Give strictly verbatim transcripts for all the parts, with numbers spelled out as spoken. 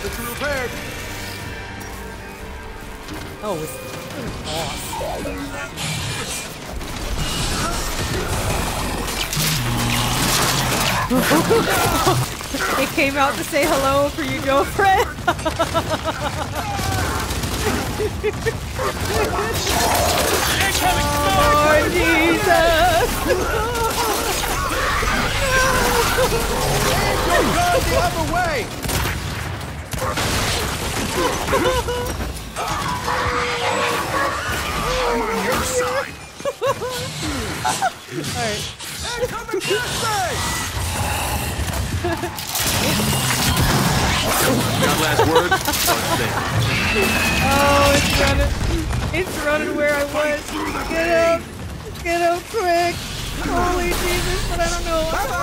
Get you repaired. Oh, it's awesome. It came out to say hello for your girlfriend. Oh, Jesus! Go the other way! I'm on your side. Alright. Hey, come and kiss me! Got last word? Oh, it's running. It's running where I was. Get up. Get up quick. Holy Jesus, but I don't know.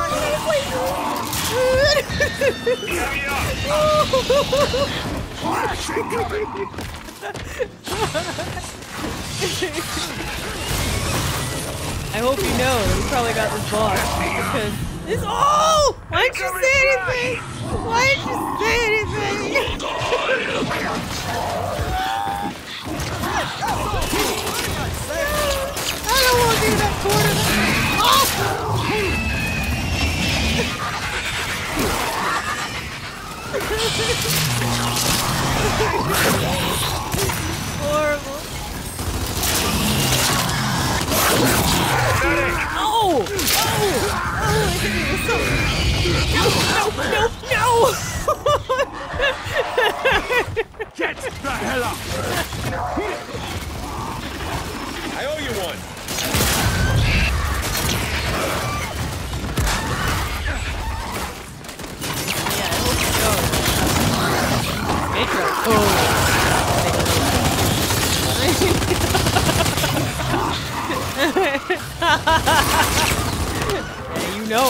I hope you know that we probably got this boss because this. Oh! Why didn't you say anything? Why didn't you say anything? I don't want to be in that corner. Oh! Horrible. Oh! Oh! Oh! I hit me with something. No! No! No! Get the hell up! I owe you one. Yeah, I hope you know. Metro. Oh. Yeah, you know.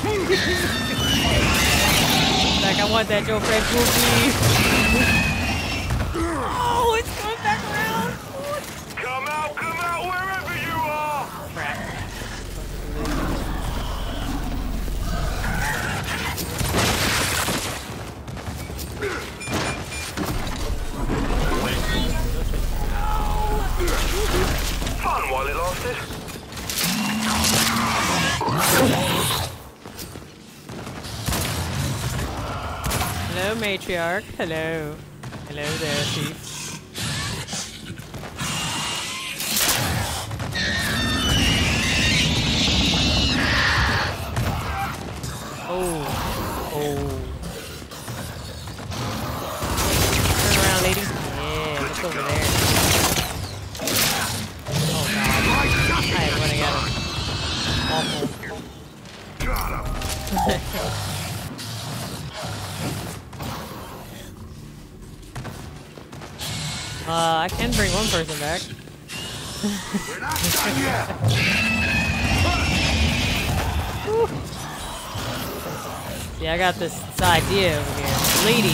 Like I want that Joe Fred goofy. Oh, it's going back around. Come out, come out, wherever you are! Crap. Fun while it lasted. Hello, matriarch. Hello. Hello there, chief. Oh. Oh. Turn around, lady. Yeah, look over there. Oh, God. I am running out of awful. Got him. uh, I can bring one person back. We're not done yet. See, I got this, this idea over here. Lady.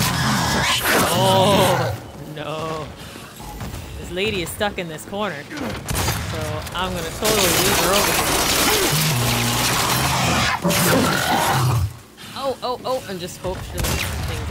Oh, no. This lady is stuck in this corner. So I'm going to totally leave her over here. Oh, oh, oh, and just hope she doesn't do things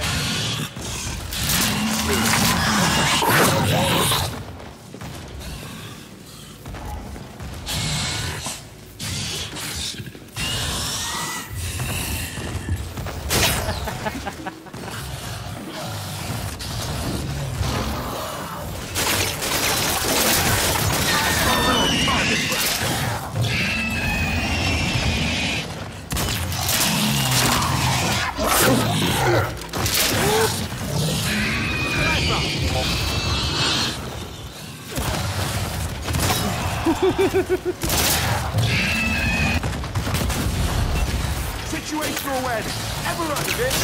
Situational awareness. Ever heard of it?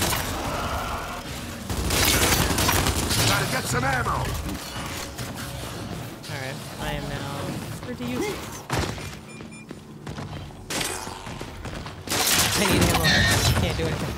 Gotta get some ammo. Alright, I am now pretty useless. I need ammo. Can't do anything.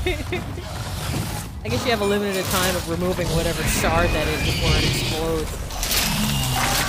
I guess you have a limited time of removing whatever shard that is before it explodes.